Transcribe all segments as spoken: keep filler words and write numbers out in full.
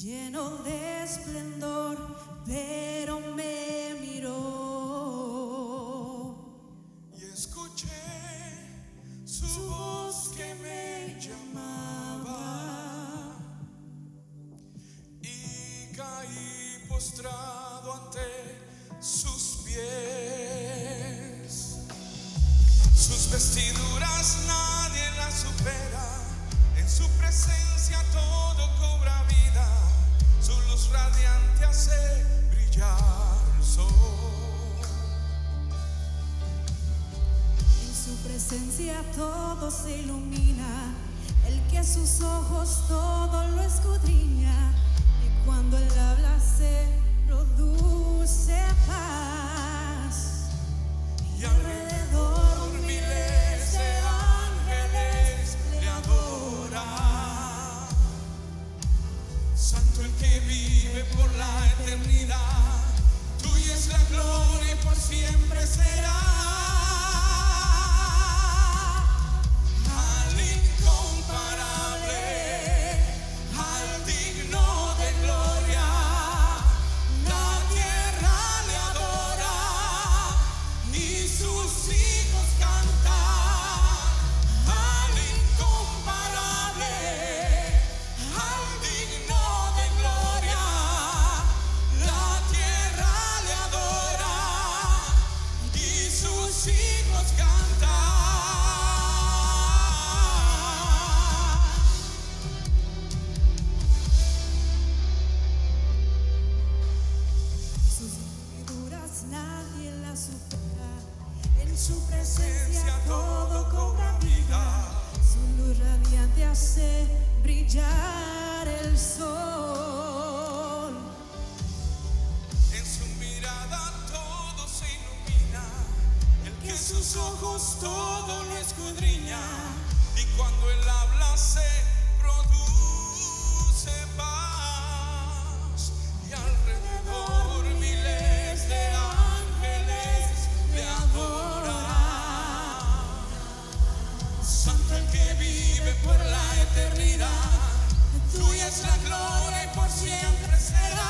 lleno de esplendor, pero me miró. Y escuché su, su voz que me llamaba, y caí postrado ante sus pies. Sus vestiduras nadie las supera, en su presencia todo cobra vida, su luz radiante hace brillar el sol. En su presencia todo se ilumina, el que a sus ojos todo lo escudriña, y cuando él habla se produce paz, y alrededor miles de ángeles le adoran. Santo el que vive por la eternidad, tuya es la gloria y por siempre será. Al incomparable, al digno de gloria, la tierra le adora y sus hijos cantan. Al incomparable, al digno de gloria, la tierra le adora y sus hijos cantan. Sus vestiduras nadie las supera, en su presencia todo cobra vida, su luz radiante hace brillar el sol. En su mirada todo se ilumina, el que en sus ojos todo lo escudriña, y cuando él habla se produce paz, y alrededor miles de ángeles le adoran. Santo el que vive por la eternidad, tuya es la gloria y por siempre será.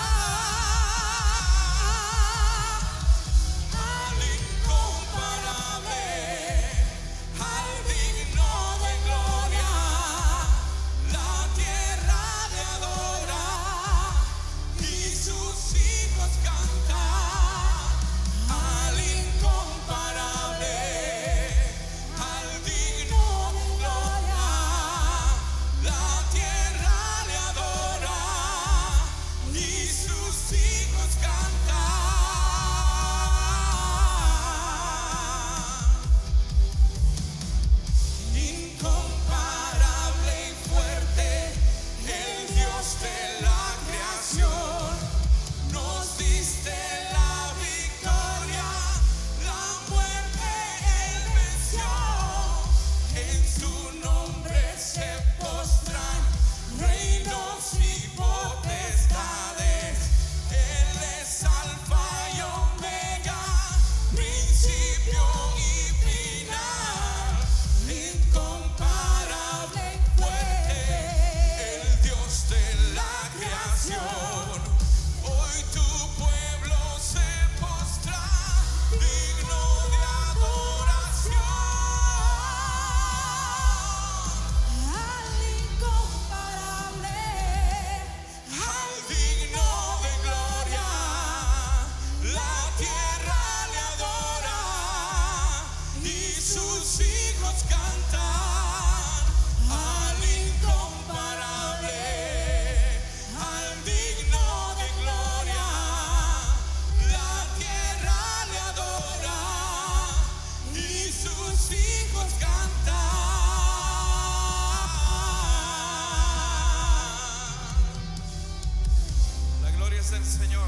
Al incomparable, al digno de gloria, la tierra le adora y sus hijos cantan. Al incomparable, al digno de gloria, la tierra le adora y sus hijos cantan. Incomparable y fuerte, el Dios de la creación, nos diste la victoria, la muerte él venció. En su nombre se postran reinos y potestades. Él es alfa y omega, principio y final. Incomparable y fuerte, el Dios de la creación. Hoy tu pueblo se postra, digno de adoración. Al incomparable, Al digno de gloria, la tierra le adora y sus hijos cantan. Al incomparable, al digno de gloria, la tierra le adora y sus hijos cantan. La gloria es del Señor.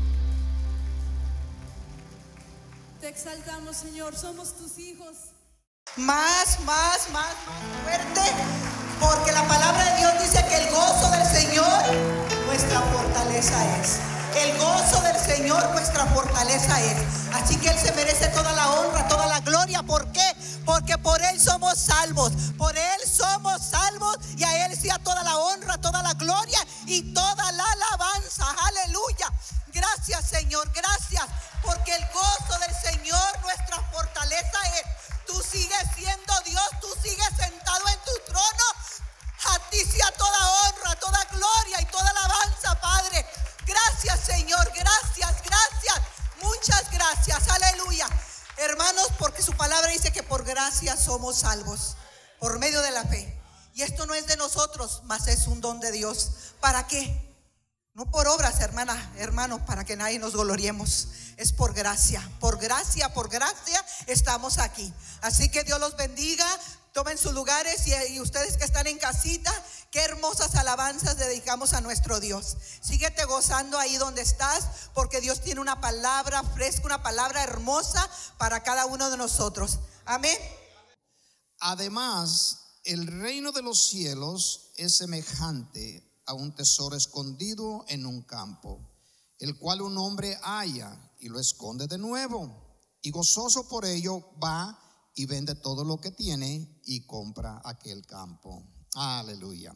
te exaltamos, Señor, somos tus hijos. Más, más, más, más fuerte, porque la palabra de Dios dice que el gozo del Señor nuestra fortaleza es. El gozo del Señor nuestra fortaleza es. Así que Él se merece toda la honra, toda la gloria. ¿Por qué? Porque por Él somos salvos. Por Él somos salvos y a Él sea toda la honra, toda la gloria y toda la alabanza. Aleluya. Gracias, Señor, gracias, porque el gozo del Señor nuestra fortaleza es. Tú sigues siendo Dios, tú sigues sentado en tu trono. A ti sea toda honra, toda gloria y toda alabanza, Padre. Gracias, Señor, gracias, gracias, muchas gracias, aleluya. Hermanos, porque su palabra dice que por gracia somos salvos, por medio de la fe. Y esto no es de nosotros, mas es un don de Dios. ¿Para qué? No por obras, hermana, hermanos, para que nadie nos gloriemos. Es por gracia, por gracia, por gracia estamos aquí. Así que Dios los bendiga. Tomen sus lugares y, y ustedes que están en casita, qué hermosas alabanzas dedicamos a nuestro Dios. Síguete gozando ahí donde estás, porque Dios tiene una palabra fresca, una palabra hermosa para cada uno de nosotros. Amén. Además, el reino de los cielos es semejante a un tesoro escondido en un campo, el cual un hombre halla y lo esconde de nuevo, y gozoso por ello va y vende todo lo que tiene y compra aquel campo. Aleluya.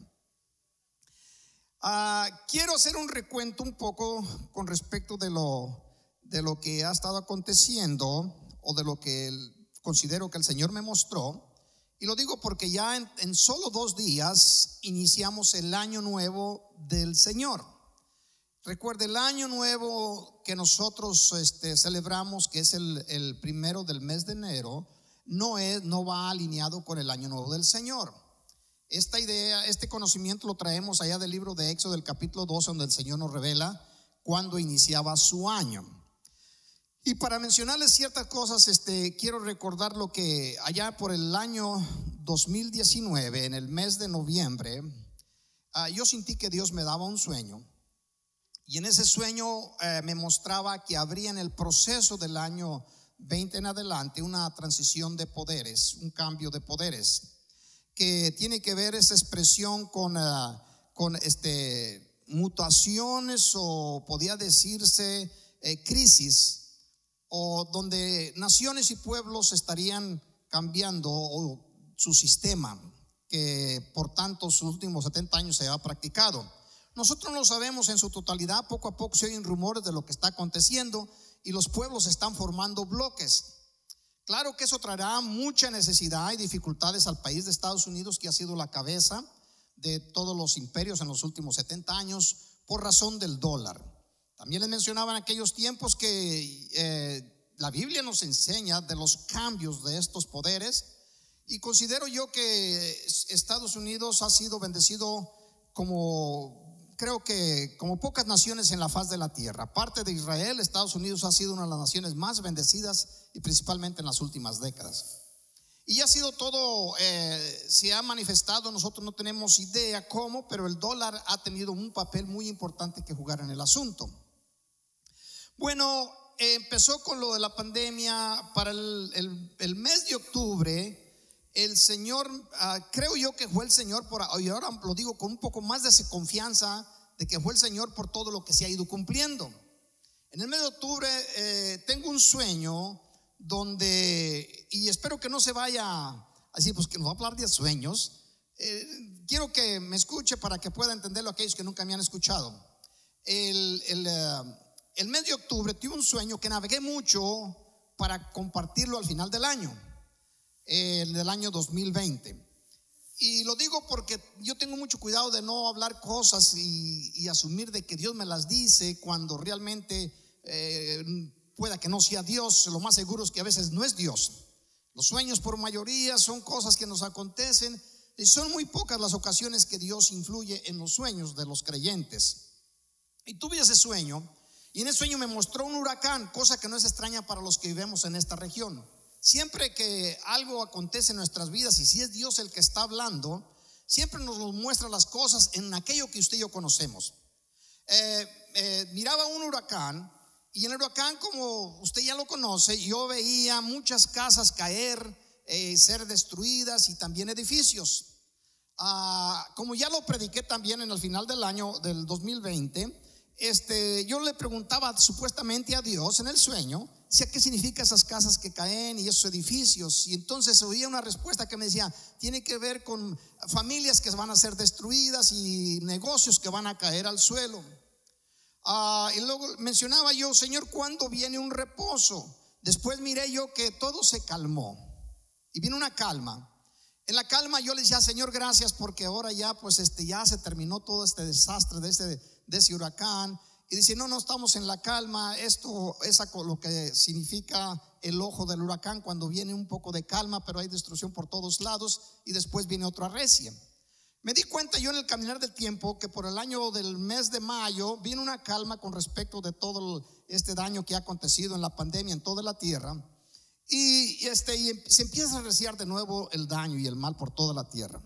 Uh, quiero hacer un recuento un poco con respecto de lo, de lo que ha estado aconteciendo, o de lo que el, considero que el Señor me mostró. Y lo digo porque ya en, en solo dos días iniciamos el año nuevo del Señor. Recuerde, el año nuevo que nosotros este, celebramos, que es el, el primero del mes de enero, no, es, no va alineado con el año nuevo del Señor. Esta idea, este conocimiento lo traemos allá del libro de Éxodo, del capítulo doce, donde el Señor nos revela cuando iniciaba su año. Y para mencionarles ciertas cosas, este, quiero recordar lo que allá por el año dos mil diecinueve, en el mes de noviembre, uh, yo sentí que Dios me daba un sueño. Y en ese sueño eh, me mostraba que habría en el proceso del año veinte en adelante una transición de poderes, un cambio de poderes, que tiene que ver esa expresión con, uh, con este, mutaciones, o podía decirse eh, crisis, o donde naciones y pueblos estarían cambiando o, su sistema, que por tanto sus últimos setenta años se ha practicado. Nosotros no lo sabemos en su totalidad. Poco a poco se oyen rumores de lo que está aconteciendo y los pueblos están formando bloques. Claro que eso traerá mucha necesidad y dificultades al país de Estados Unidos, que ha sido la cabeza de todos los imperios en los últimos setenta años por razón del dólar. También les mencionaba en aquellos tiempos que eh, la Biblia nos enseña de los cambios de estos poderes, y considero yo que Estados Unidos ha sido bendecido como, creo que como pocas naciones en la faz de la tierra. Aparte de Israel, Estados Unidos ha sido una de las naciones más bendecidas, y principalmente en las últimas décadas. Y ha sido todo, eh, se ha manifestado, nosotros no tenemos idea cómo, pero el dólar ha tenido un papel muy importante que jugar en el asunto. Bueno, eh, empezó con lo de la pandemia. Para el, el, el mes de octubre, el Señor, uh, creo yo que fue el Señor, por, y ahora lo digo con un poco más de confianza, de que fue el Señor por todo lo que se ha ido cumpliendo. En el mes de octubre eh, tengo un sueño donde, y espero que no se vaya así, pues que nos va a hablar de sueños. Eh, quiero que me escuche para que pueda entenderlo aquellos que nunca me han escuchado. El, el, uh, el mes de octubre tuve un sueño que navegué mucho para compartirlo al final del año, el del año dos mil veinte. Y lo digo porque yo tengo mucho cuidado de no hablar cosas y, y asumir de que Dios me las dice cuando realmente eh, pueda que no sea Dios. Lo más seguro es que a veces no es Dios. Los sueños por mayoría son cosas que nos acontecen, y son muy pocas las ocasiones que Dios influye en los sueños de los creyentes. Y tuve ese sueño, y en ese sueño me mostró un huracán, cosa que no es extraña para los que vivimos en esta región. Siempre que algo acontece en nuestras vidas, y si es Dios el que está hablando, siempre nos muestra las cosas en aquello que usted y yo conocemos. eh, eh, Miraba un huracán, y en el huracán, como usted ya lo conoce, yo veía muchas casas caer, eh, ser destruidas, y también edificios. ah, Como ya lo prediqué también en el final del año del dos mil veinte, este, yo le preguntaba supuestamente a Dios en el sueño, si a qué significa esas casas que caen y esos edificios. Y entonces oía una respuesta que me decía, tiene que ver con familias que van a ser destruidas y negocios que van a caer al suelo. Uh, y luego mencionaba yo, Señor, ¿cuándo viene un reposo? Después miré yo que todo se calmó y vino una calma. En la calma yo le decía, Señor, gracias, porque ahora ya pues este ya se terminó todo este desastre de ese, de ese huracán. Y dice, no, no estamos en la calma. Esto es lo que significa el ojo del huracán, cuando viene un poco de calma, pero hay destrucción por todos lados y después viene otra arrecia. Me di cuenta yo en el caminar del tiempo que por el año del mes de mayo vino una calma con respecto de todo este daño que ha acontecido en la pandemia en toda la tierra, y, este, y se empieza a arreciar de nuevo el daño y el mal por toda la tierra.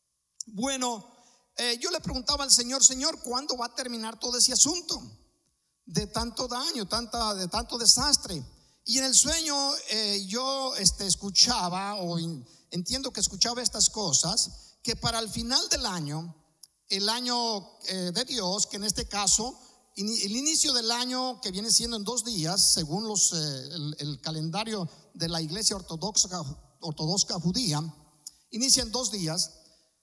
Bueno, eh, yo le preguntaba al Señor, Señor, ¿cuándo va a terminar todo ese asunto de tanto daño, tanta, de tanto desastre? Y en el sueño eh, yo este, escuchaba, o in, entiendo que escuchaba estas cosas, que para el final del año, el año eh, de Dios, que en este caso, in, el inicio del año, que viene siendo en dos días, según los, eh, el, el calendario de la iglesia ortodoxa, ortodoxa judía, inicia en dos días.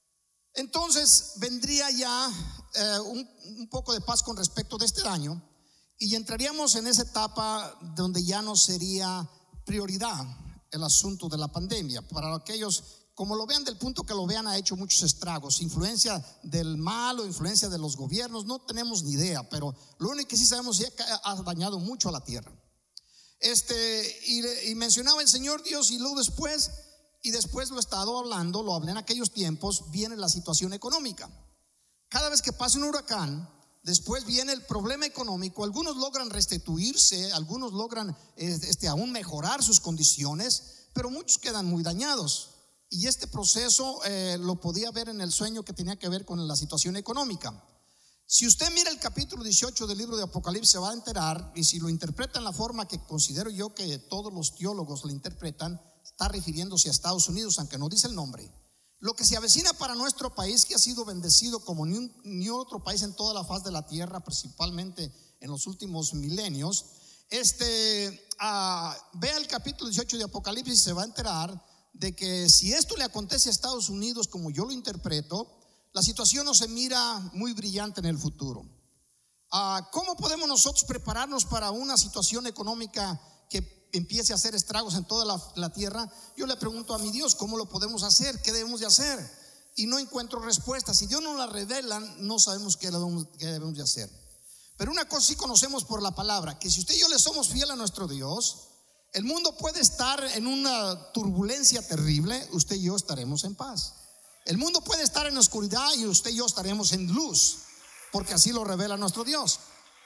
Entonces vendría ya eh, un, un poco de paz con respecto de este año, y entraríamos en esa etapa donde ya no sería prioridad el asunto de la pandemia. Para aquellos, como lo vean, del punto que lo vean, ha hecho muchos estragos, influencia del mal o influencia de los gobiernos, no tenemos ni idea, pero lo único que sí sabemos es que ha dañado mucho a la tierra. Este, y, y mencionaba el Señor Dios, y luego después, y después lo he estado hablando, lo hablé en aquellos tiempos, viene la situación económica. Cada vez que pasa un huracán, después viene el problema económico. Algunos logran restituirse, algunos logran este, aún mejorar sus condiciones, pero muchos quedan muy dañados. Y este proceso eh, lo podía ver en el sueño que tenía que ver con la situación económica. Si usted mira el capítulo dieciocho del libro de Apocalipsis, se va a enterar, y si lo interpreta en la forma que considero yo que todos los teólogos lo interpretan, está refiriéndose a Estados Unidos, aunque no dice el nombre. Lo que se avecina para nuestro país, que ha sido bendecido como ni, un, ni otro país en toda la faz de la tierra, principalmente en los últimos milenios. Este, uh, vea el capítulo dieciocho de Apocalipsis y se va a enterar de que si esto le acontece a Estados Unidos como yo lo interpreto, la situación no se mira muy brillante en el futuro. Uh, ¿Cómo podemos nosotros prepararnos para una situación económica que empiece a hacer estragos en toda la, la tierra? Yo le pregunto a mi Dios, ¿cómo lo podemos hacer? ¿Qué debemos de hacer? Y no encuentro respuestas. Si Dios no la revela, no sabemos qué debemos, qué debemos de hacer. Pero una cosa sí conocemos por la palabra, que si usted y yo le somos fiel a nuestro Dios, el mundo puede estar en una turbulencia terrible, usted y yo estaremos en paz. El mundo puede estar en oscuridad y usted y yo estaremos en luz, porque así lo revela nuestro Dios.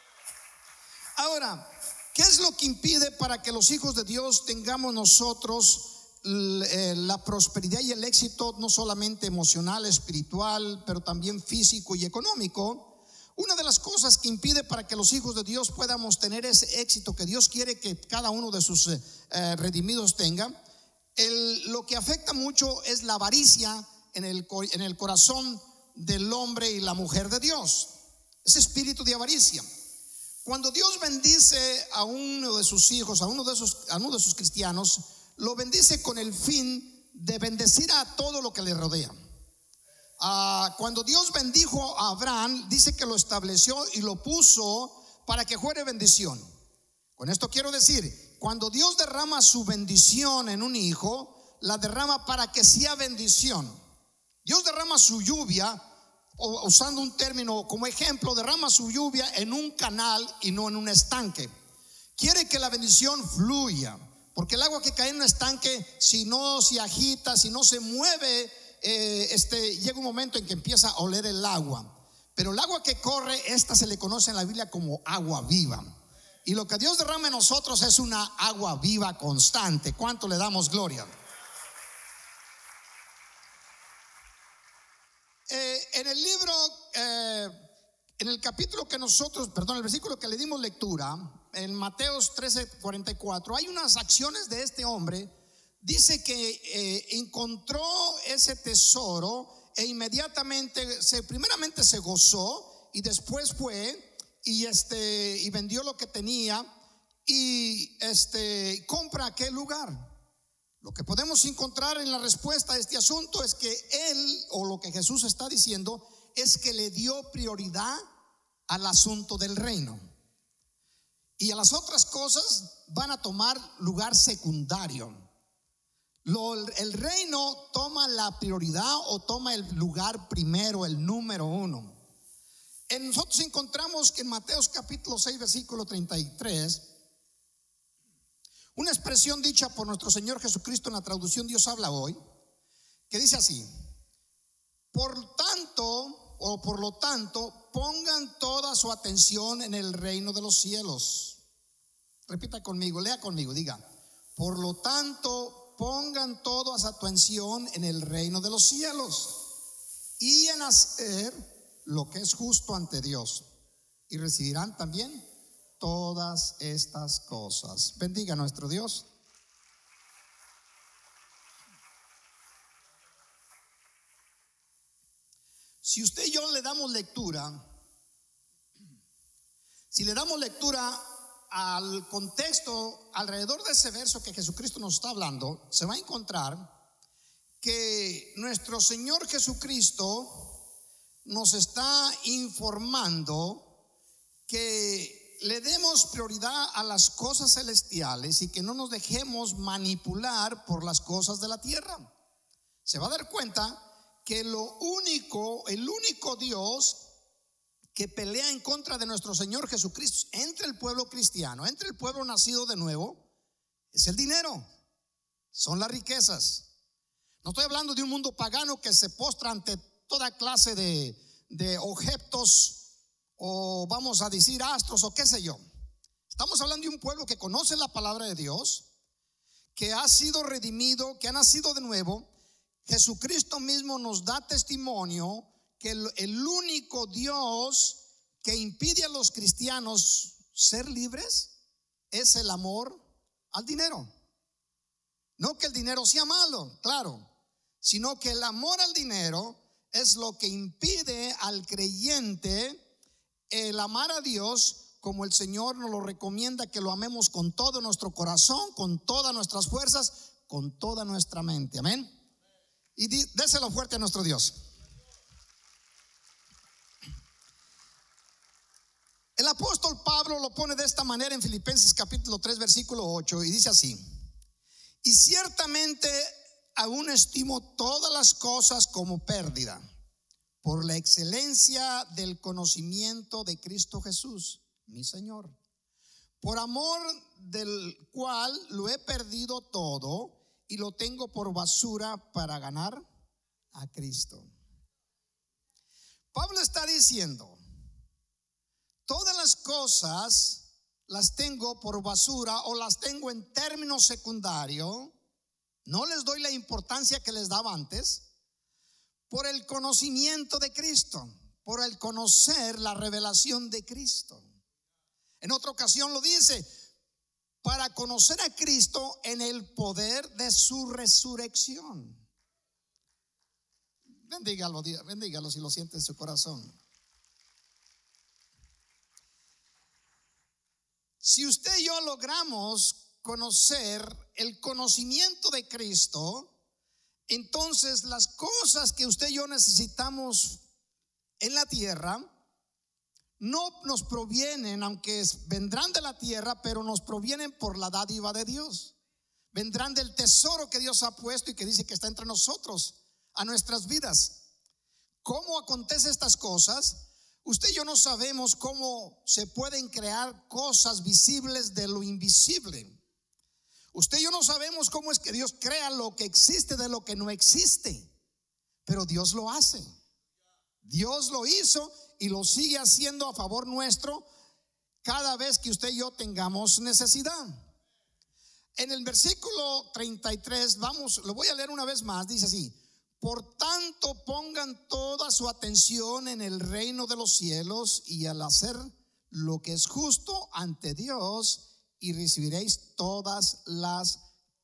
Ahora, ¿qué es lo que impide para que los hijos de Dios tengamos nosotros la prosperidad y el éxito, no solamente emocional, espiritual, pero también físico y económico? Una de las cosas que impide para que los hijos de Dios podamos tener ese éxito que Dios quiere que cada uno de sus eh, redimidos tenga, el, lo que afecta mucho es la avaricia en el, en el corazón del hombre y la mujer de Dios, ese espíritu de avaricia. Cuando Dios bendice a uno de sus hijos, a uno de sus, a uno de sus cristianos, lo bendice con el fin de bendecir a todo lo que le rodea. Ah, cuando Dios bendijo a Abraham, dice que lo estableció y lo puso para que fuera bendición. Con esto quiero decir, cuando Dios derrama su bendición en un hijo, la derrama para que sea bendición. Dios derrama su lluvia, o usando un término como ejemplo, derrama su lluvia en un canal y no en un estanque. Quiere que la bendición fluya, porque el agua que cae en un estanque, si no se agita, si no se mueve, eh, este, llega un momento en que empieza a oler el agua. Pero el agua que corre, esta se le conoce en la Biblia como agua viva. Y lo que Dios derrama en nosotros es una agua viva constante. ¿Cuánto le damos gloria? Eh, en el libro, eh, en el capítulo que nosotros, perdón, el versículo que le dimos lectura, en Mateos trece cuarenta y cuatro, hay unas acciones de este hombre. Dice que eh, encontró ese tesoro e inmediatamente, se, primeramente se gozó y después fue y este y vendió lo que tenía y este compra aquel lugar. Lo que podemos encontrar en la respuesta a este asunto es que él, o lo que Jesús está diciendo, es que le dio prioridad al asunto del reino. Y a las otras cosas van a tomar lugar secundario. Lo, el reino toma la prioridad o toma el lugar primero, el número uno. En nosotros encontramos que en Mateo capítulo seis, versículo treinta y tres, una expresión dicha por nuestro Señor Jesucristo en la traducción Dios habla hoy, que dice así: por tanto, o por lo tanto, pongan toda su atención en el reino de los cielos. Repita conmigo, lea conmigo, diga: por lo tanto, pongan toda su atención en el reino de los cielos y en hacer lo que es justo ante Dios, y recibirán también todas estas cosas. Bendiga a nuestro Dios. Si usted y yo le damos lectura, si le damos lectura al contexto alrededor de ese verso que Jesucristo nos está hablando, se va a encontrar que nuestro Señor Jesucristo nos está informando que le demos prioridad a las cosas celestiales y que no nos dejemos manipular por las cosas de la tierra. Se va a dar cuenta que lo único, el único Dios que pelea en contra de nuestro Señor Jesucristo entre el pueblo cristiano, entre el pueblo nacido de nuevo, es el dinero, son las riquezas. No estoy hablando de un mundo pagano que se postra ante toda clase de, de objetos, o vamos a decir astros, o qué sé yo. Estamos hablando de un pueblo que conoce la palabra de Dios, que ha sido redimido, que ha nacido de nuevo. Jesucristo mismo nos da testimonio que el, el único Dios que impide a los cristianos ser libres es el amor al dinero. No que el dinero sea malo, claro, sino que el amor al dinero es lo que impide al creyente el amar a Dios como el Señor nos lo recomienda, que lo amemos con todo nuestro corazón, con todas nuestras fuerzas, con toda nuestra mente. Amén. Y déselo fuerte a nuestro Dios. El apóstol Pablo lo pone de esta manera en Filipenses capítulo tres, versículo ocho, y dice así: y ciertamente aún estimo todas las cosas como pérdida por la excelencia del conocimiento de Cristo Jesús, mi Señor, por amor del cual lo he perdido todo y lo tengo por basura para ganar a Cristo. Pablo está diciendo: todas las cosas las tengo por basura, o las tengo en términos secundarios, no les doy la importancia que les daba antes, por el conocimiento de Cristo, por el conocer la revelación de Cristo. En otra ocasión lo dice: para conocer a Cristo en el poder de su resurrección. Bendígalo, bendígalo si lo siente en su corazón. Si usted y yo logramos conocer el conocimiento de Cristo, entonces las cosas que usted y yo necesitamos en la tierra no nos provienen, aunque vendrán de la tierra, pero nos provienen por la dádiva de Dios. Vendrán del tesoro que Dios ha puesto y que dice que está entre nosotros, a nuestras vidas. ¿Cómo acontecen estas cosas? Usted y yo no sabemos cómo se pueden crear cosas visibles de lo invisible. Usted y yo no sabemos cómo es que Dios crea lo que existe de lo que no existe, pero Dios lo hace. Dios lo hizo y lo sigue haciendo a favor nuestro cada vez que usted y yo tengamos necesidad. En el versículo treinta y tres, vamos, lo voy a leer una vez más, dice así: por tanto, pongan toda su atención en el reino de los cielos y al hacer lo que es justo ante Dios, y recibiréis todas las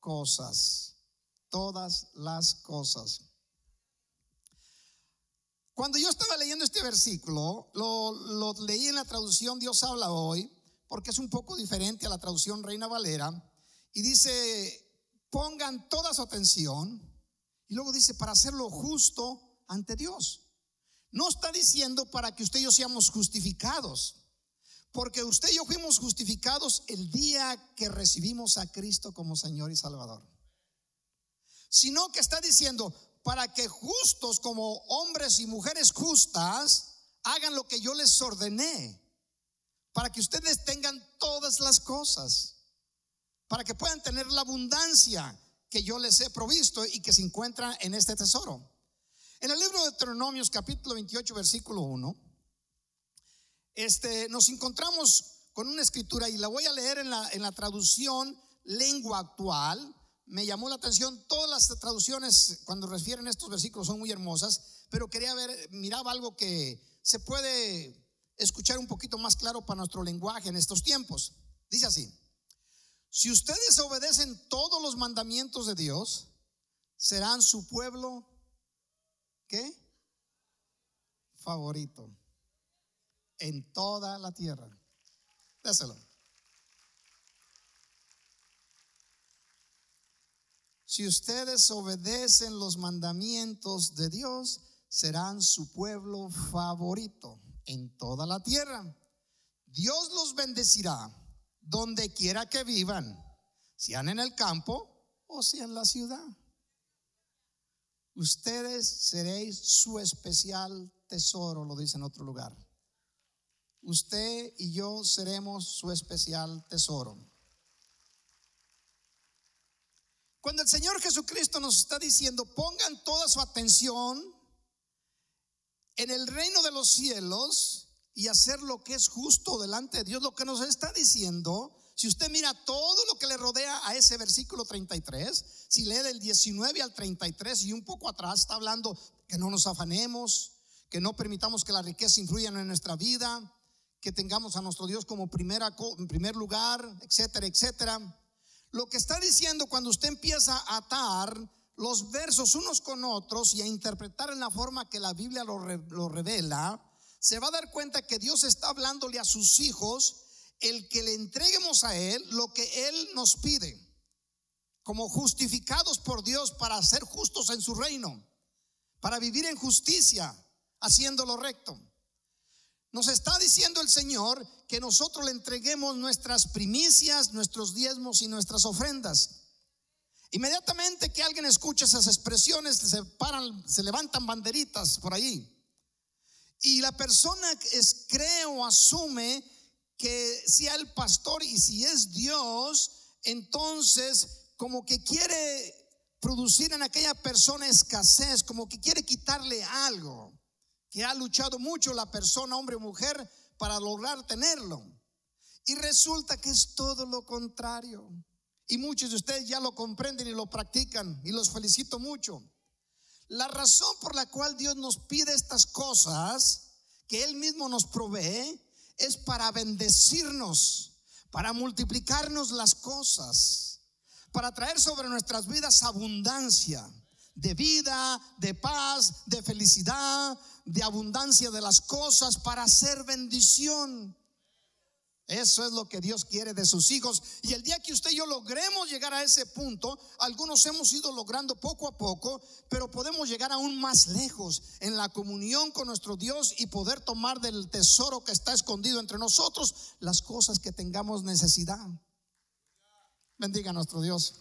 cosas. Todas las cosas. Cuando yo estaba leyendo este versículo, lo, lo leí en la traducción Dios habla hoy, porque es un poco diferente a la traducción Reina Valera, y dice, pongan toda su atención, y luego dice, para hacerlo justo ante Dios. No está diciendo para que usted y yo seamos justificados, porque usted y yo fuimos justificados el día que recibimos a Cristo como Señor y Salvador, sino que está diciendo para que justos como hombres y mujeres justas hagan lo que yo les ordené, para que ustedes tengan todas las cosas, para que puedan tener la abundancia que yo les he provisto y que se encuentra en este tesoro. En el libro de Deuteronomios capítulo veintiocho versículo uno, este, nos encontramos con una escritura, y la voy a leer en la, en la traducción Lengua Actual. Me llamó la atención, todas las traducciones cuando refieren estos versículos son muy hermosas, pero quería ver, miraba algo que se puede escuchar un poquito más claro para nuestro lenguaje en estos tiempos. Dice así: si ustedes obedecen todos los mandamientos de Dios, serán su pueblo, ¿qué? Favorito en toda la tierra. Déselo. Si ustedes obedecen los mandamientos de Dios, serán su pueblo favorito en toda la tierra. Dios los bendecirá donde quiera que vivan, sean en el campo o sea en la ciudad. Ustedes seréis su especial tesoro, lo dice en otro lugar. Usted y yo seremos su especial tesoro. Cuando el Señor Jesucristo nos está diciendo, pongan toda su atención en el reino de los cielos y hacer lo que es justo delante de Dios, lo que nos está diciendo, si usted mira todo lo que le rodea a ese versículo treinta y tres, si lee del diecinueve al treinta y tres y un poco atrás, está hablando que no nos afanemos, que no permitamos que la riqueza influya en nuestra vida, que tengamos a nuestro Dios como primera, en primer lugar, etcétera, etcétera. Lo que está diciendo, cuando usted empieza a atar los versos unos con otros y a interpretar en la forma que la Biblia lo, re, lo revela, se va a dar cuenta que Dios está hablándole a sus hijos el que le entreguemos a Él lo que Él nos pide, como justificados por Dios para ser justos en su reino, para vivir en justicia, haciendo lo recto. Nos está diciendo el Señor que nosotros le entreguemos nuestras primicias, nuestros diezmos y nuestras ofrendas. Inmediatamente que alguien escucha esas expresiones, se paran, se levantan banderitas por ahí. Y la persona es, cree o asume que sea el pastor, y si es Dios, entonces como que quiere producir en aquella persona escasez, como que quiere quitarle algo que ha luchado mucho la persona, hombre o mujer, para lograr tenerlo. Y resulta que es todo lo contrario. Y muchos de ustedes ya lo comprenden y lo practican, y los felicito mucho. La razón por la cual Dios nos pide estas cosas que Él mismo nos provee es para bendecirnos, para multiplicarnos las cosas, para traer sobre nuestras vidas abundancia de vida, de paz, de felicidad, de abundancia de las cosas, para hacer bendición. Eso es lo que Dios quiere de sus hijos. Y el día que usted y yo logremos llegar a ese punto, algunos hemos ido logrando poco a poco, pero podemos llegar aún más lejos en la comunión con nuestro Dios y poder tomar del tesoro que está escondido entre nosotros las cosas que tengamos necesidad. Bendiga a nuestro Dios.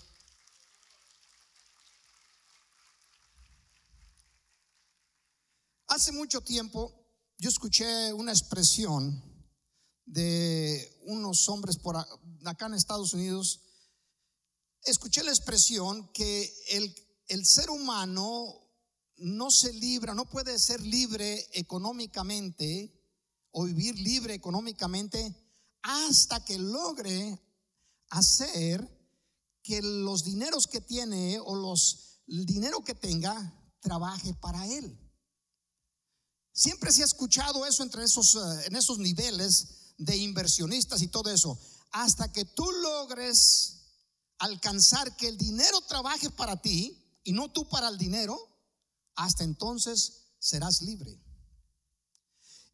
Hace mucho tiempo yo escuché una expresión de unos hombres por acá en Estados Unidos. Escuché la expresión que el, el ser humano no se libra, no puede ser libre económicamente o vivir libre económicamente hasta que logre hacer que los dineros que tiene o los, el dinero que tenga trabaje para él. Siempre se ha escuchado eso entre esos, en esos niveles de inversionistas y todo eso. Hasta que tú logres alcanzar que el dinero trabaje para ti y no tú para el dinero, hasta entonces serás libre.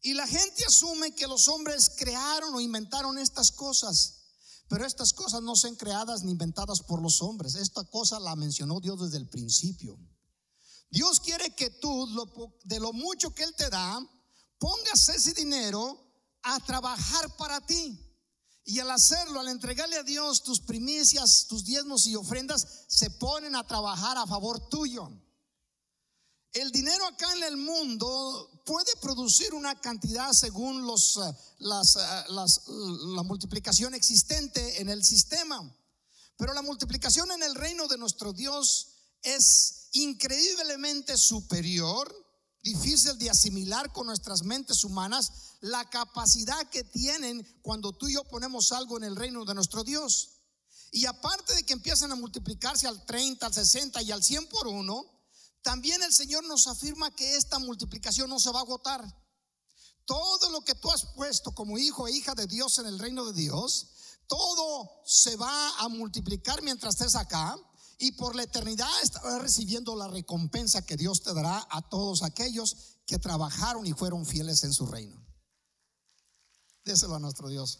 Y la gente asume que los hombres crearon o inventaron estas cosas. Pero estas cosas no son creadas ni inventadas por los hombres. Esta cosa la mencionó Dios desde el principio. Dios quiere que tú, de lo mucho que Él te da, pongas ese dinero a trabajar para ti. Y al hacerlo, al entregarle a Dios tus primicias, tus diezmos y ofrendas, se ponen a trabajar a favor tuyo. El dinero acá en el mundo puede producir una cantidad según los, las, las, la multiplicación existente en el sistema. Pero la multiplicación en el reino de nuestro Dios es increíblemente superior, difícil de asimilar con nuestras mentes humanas, la capacidad que tienen cuando tú y yo ponemos algo en el reino de nuestro Dios. Y aparte de que empiezan a multiplicarse al treinta, al sesenta y al cien por uno, también el Señor nos afirma que esta multiplicación no se va a agotar. Todo lo que tú has puesto como hijo e hija de Dios en el reino de Dios, todo se va a multiplicar mientras estés acá, y por la eternidad estarás recibiendo la recompensa que Dios te dará a todos aquellos que trabajaron y fueron fieles en su reino. Déselo a nuestro Dios.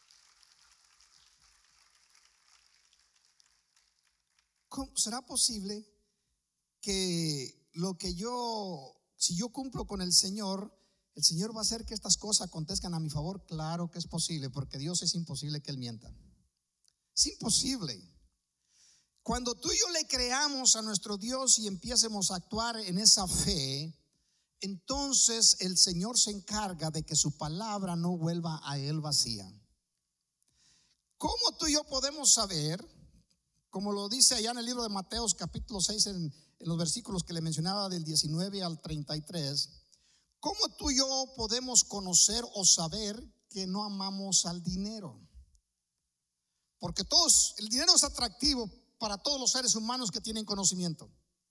¿Cómo será posible que lo que yo, si yo cumplo con el Señor, el Señor va a hacer que estas cosas acontezcan a mi favor? Claro que es posible, porque Dios es imposible que Él mienta. Es imposible. Cuando tú y yo le creamos a nuestro Dios y empiecemos a actuar en esa fe, entonces el Señor se encarga de que su palabra no vuelva a Él vacía. ¿Cómo tú y yo podemos saber? Como lo dice allá en el libro de Mateos capítulo seis, en, en los versículos que le mencionaba del diecinueve al treinta y tres, ¿cómo tú y yo podemos conocer o saber que no amamos al dinero? Porque todos, el dinero es atractivo para todos los seres humanos que tienen conocimiento.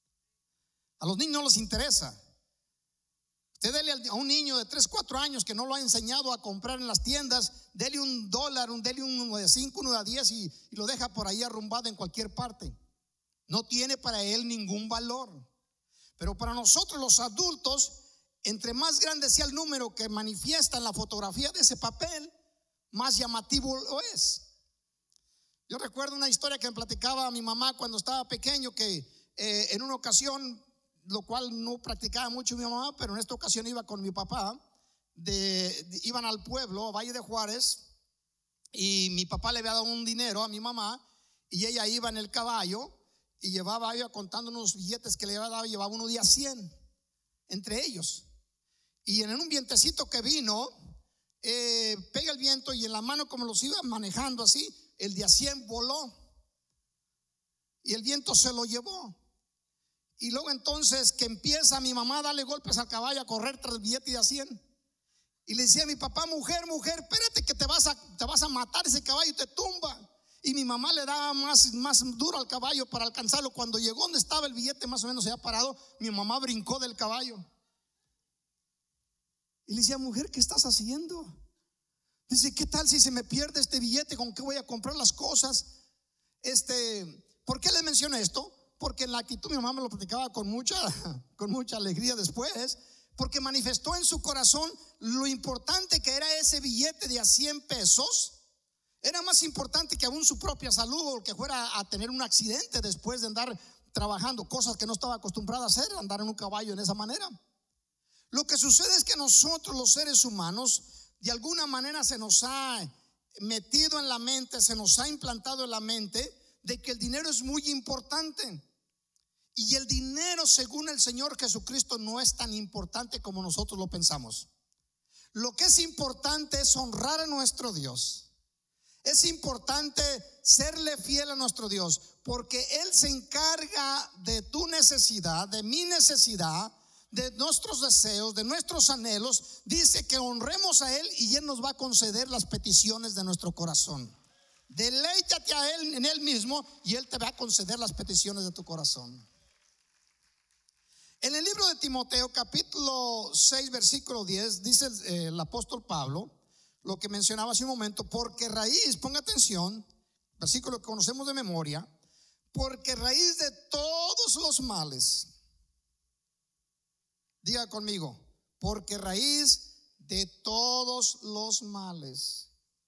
A los niños no les interesa. Usted dele a un niño de tres, cuatro años que no lo ha enseñado a comprar en las tiendas, dele un dólar, un, dele uno de cinco, uno de diez y, y lo deja por ahí arrumbado en cualquier parte. No tiene para él ningún valor. Pero para nosotros los adultos, entre más grande sea el número que manifiesta en la fotografía de ese papel, más llamativo lo es. Yo recuerdo una historia que me platicaba mi mamá cuando estaba pequeño, que eh, en una ocasión, lo cual no practicaba mucho mi mamá, pero en esta ocasión iba con mi papá, de, de, iban al pueblo, a Valle de Juárez, y mi papá le había dado un dinero a mi mamá, y ella iba en el caballo, y llevaba, iba contando unos billetes que le había dado, llevaba uno de a cien, entre ellos. Y en un vientecito que vino, eh, pega el viento, y en la mano como los iba manejando así, el de a cien voló y el viento se lo llevó. Y luego entonces que empieza mi mamá a darle golpes al caballo, a correr tras el billete de a cien, y le decía a mi papá: mujer, mujer, espérate que te vas a, te vas a matar, ese caballo te tumba. Y mi mamá le daba más, más duro al caballo para alcanzarlo. Cuando llegó donde estaba el billete, más o menos se había parado, mi mamá brincó del caballo y le decía: mujer, ¿qué estás haciendo? Dice: ¿qué tal si se me pierde este billete? ¿Con qué voy a comprar las cosas? Este, ¿por qué les menciono esto? Porque en la actitud mi mamá me lo platicaba con mucha, con mucha alegría después, porque manifestó en su corazón lo importante que era ese billete de a cien pesos. Era más importante que aún su propia salud, o que fuera a tener un accidente después de andar trabajando, cosas que no estaba acostumbrada a hacer, andar en un caballo en esa manera. Lo que sucede es que nosotros, los seres humanos, de alguna manera se nos ha metido en la mente, se nos ha implantado en la mente de que el dinero es muy importante. Y el dinero, según el Señor Jesucristo, no es tan importante como nosotros lo pensamos. Lo que es importante es honrar a nuestro Dios. Es importante serle fiel a nuestro Dios, porque Él se encarga de tu necesidad, de mi necesidad, de nuestros deseos, de nuestros anhelos. Dice que honremos a Él y Él nos va a conceder las peticiones de nuestro corazón. Deleítate a Él en Él mismo y Él te va a conceder las peticiones de tu corazón. En el libro de Timoteo capítulo seis versículo diez dice el, eh, el apóstol Pablo lo que mencionaba hace un momento: porque raíz, ponga atención, versículo que conocemos de memoria, porque raíz de todos los males, diga conmigo, porque raíz de todos los males.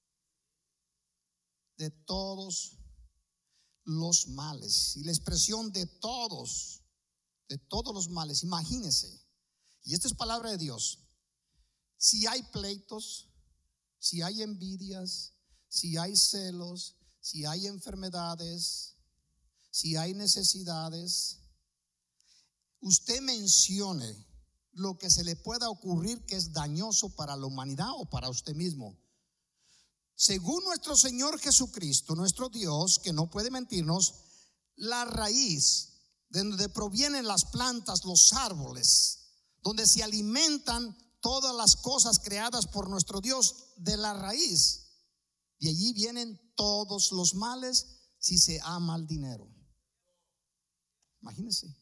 De todos los males. Y la expresión de todos, de todos los males, imagínense. Y esta es palabra de Dios. Si hay pleitos, si hay envidias, si hay celos, si hay enfermedades, si hay necesidades, usted mencione lo que se le pueda ocurrir que es dañoso para la humanidad o para usted mismo. Según nuestro Señor Jesucristo, nuestro Dios, que no puede mentirnos, la raíz de donde provienen las plantas, los árboles, donde se alimentan todas las cosas creadas por nuestro Dios, de la raíz, de allí vienen todos los males si se ama el dinero. Imagínense.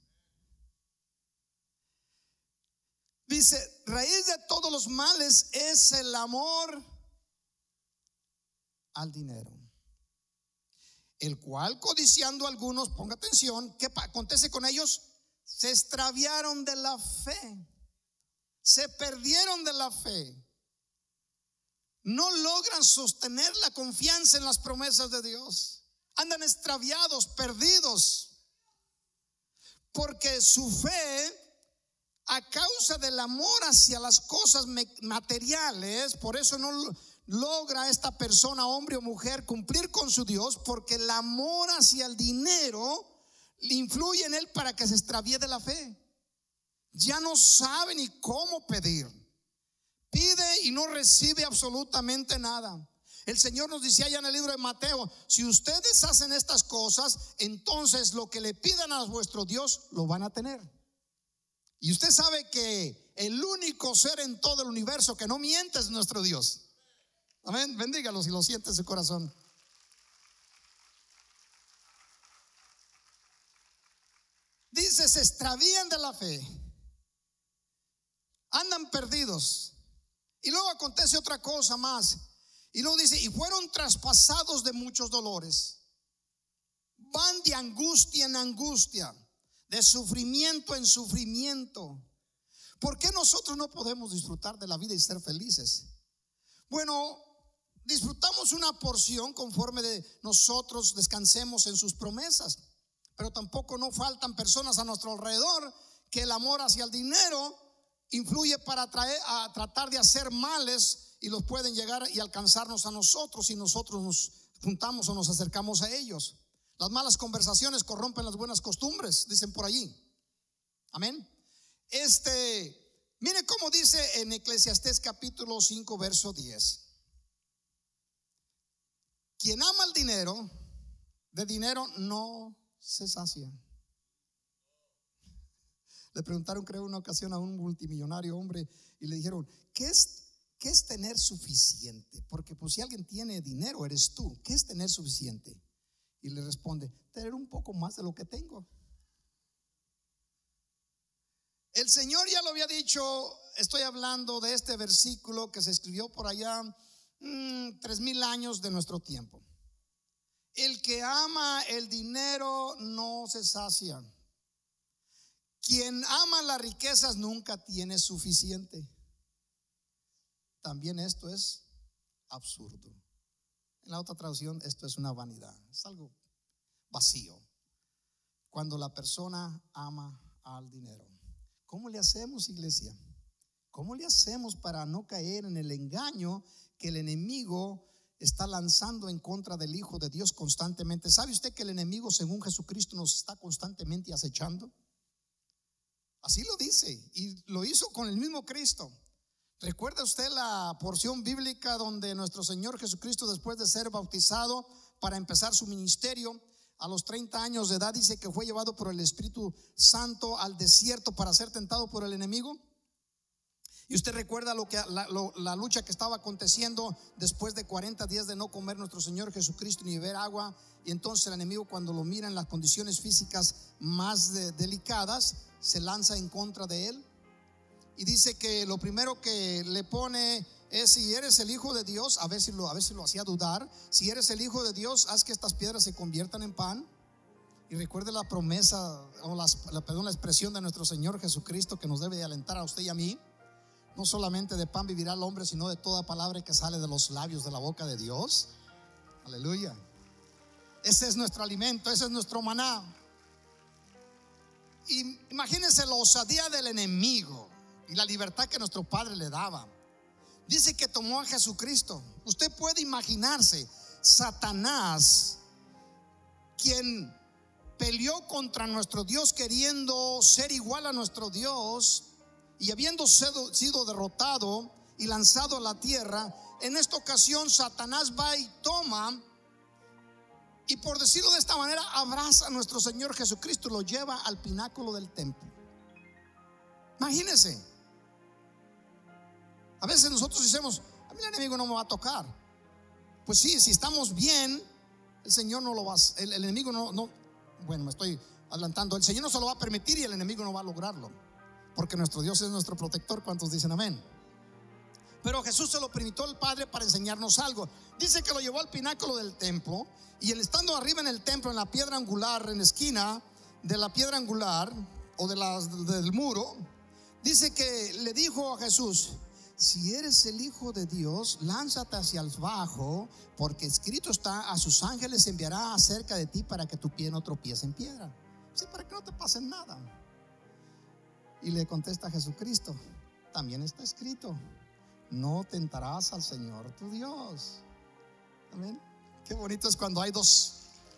Dice, raíz de todos los males es el amor al dinero, el cual codiciando algunos, ponga atención, ¿qué acontece con ellos? Se extraviaron de la fe, se perdieron de la fe, no logran sostener la confianza en las promesas de Dios, andan extraviados, perdidos, porque su fe, a causa del amor hacia las cosas materiales, por eso no logra esta persona, hombre o mujer, cumplir con su Dios, porque el amor hacia el dinero le influye en él para que se extravíe de la fe. Ya no sabe ni cómo pedir, pide y no recibe absolutamente nada. El Señor nos decía allá en el libro de Mateo, si ustedes hacen estas cosas, entonces lo que le pidan a vuestro Dios lo van a tener. Y usted sabe que el único ser en todo el universo que no miente es nuestro Dios. Amén, bendígalo si lo siente en su corazón. Dice, se extravían de la fe, andan perdidos. Y luego acontece otra cosa más. Y luego dice, y fueron traspasados de muchos dolores. Van de angustia en angustia, de sufrimiento en sufrimiento. ¿Por qué nosotros no podemos disfrutar de la vida y ser felices? Bueno, disfrutamos una porción conforme de nosotros descansemos en sus promesas, pero tampoco no faltan personas a nuestro alrededor que el amor hacia el dinero influye para traer, a tratar de hacer males, y los pueden llegar y alcanzarnos a nosotros si nosotros nos juntamos o nos acercamos a ellos. Las malas conversaciones corrompen las buenas costumbres, dicen por allí. Amén. Este, mire cómo dice en Eclesiastés capítulo cinco verso diez. Quien ama el dinero, de dinero no se sacia. Le preguntaron, creo, una ocasión a un multimillonario hombre y le dijeron, ¿qué es, qué es tener suficiente? Porque pues si alguien tiene dinero eres tú. ¿Qué es tener suficiente? Y le responde, tener un poco más de lo que tengo. El Señor ya lo había dicho. Estoy hablando de este versículo que se escribió por allá mmm, tres mil años de nuestro tiempo. El que ama el dinero no se sacia. Quien ama las riquezas nunca tiene suficiente. También esto es absurdo. En la otra traducción, esto es una vanidad, es algo vacío. Cuando la persona ama al dinero, ¿cómo le hacemos, iglesia? ¿Cómo le hacemos para no caer en el engaño que el enemigo está lanzando en contra del Hijo de Dios constantemente? ¿Sabe usted que el enemigo, según Jesucristo, nos está constantemente acechando? Así lo dice, y lo hizo con el mismo Cristo. ¿Recuerda usted la porción bíblica donde nuestro Señor Jesucristo, después de ser bautizado para empezar su ministerio, a los treinta años de edad, dice que fue llevado por el Espíritu Santo al desierto para ser tentado por el enemigo? Y usted recuerda lo que, la, lo, la lucha que estaba aconteciendo después de cuarenta días de no comer nuestro Señor Jesucristo ni beber agua. Y entonces el enemigo, cuando lo mira en las condiciones físicas más de, delicadas, se lanza en contra de él. Y dice que lo primero que le pone es, si eres el Hijo de Dios, a ver si lo, a ver si lo hacía dudar, si eres el Hijo de Dios, haz que estas piedras se conviertan en pan. Y recuerde la promesa, o las, la, perdón, la expresión de nuestro Señor Jesucristo, que nos debe de alentar a usted y a mí. No solamente de pan vivirá el hombre, sino de toda palabra que sale de los labios de la boca de Dios. Aleluya. Ese es nuestro alimento, ese es nuestro maná. Y imagínense la osadía del enemigo y la libertad que nuestro Padre le daba. Dice que tomó a Jesucristo. Usted puede imaginarse Satanás, quien peleó contra nuestro Dios queriendo ser igual a nuestro Dios, y habiendo sido, sido derrotado y lanzado a la tierra, en esta ocasión Satanás va y toma, y por decirlo de esta manera, abraza a nuestro Señor Jesucristo y lo lleva al pináculo del templo. Imagínense. A veces nosotros decimos: a mí el enemigo no me va a tocar. Pues sí, si estamos bien, el Señor no lo va a, el, el enemigo no, no, bueno, me estoy adelantando. El Señor no se lo va a permitir y el enemigo no va a lograrlo, porque nuestro Dios es nuestro protector. ¿Cuántos dicen amén? Pero Jesús se lo permitió al Padre para enseñarnos algo. Dice que lo llevó al pináculo del templo, y él, estando arriba en el templo, en la piedra angular, en la esquina de la piedra angular o de la, del muro, dice que le dijo a Jesús: si eres el Hijo de Dios, lánzate hacia abajo, porque escrito está: a sus ángeles enviará acerca de ti para que tu pie no tropiece en piedra. Sí, para que no te pase nada. Y le contesta Jesucristo: también está escrito: no tentarás al Señor tu Dios. Amén. Qué bonito es cuando hay dos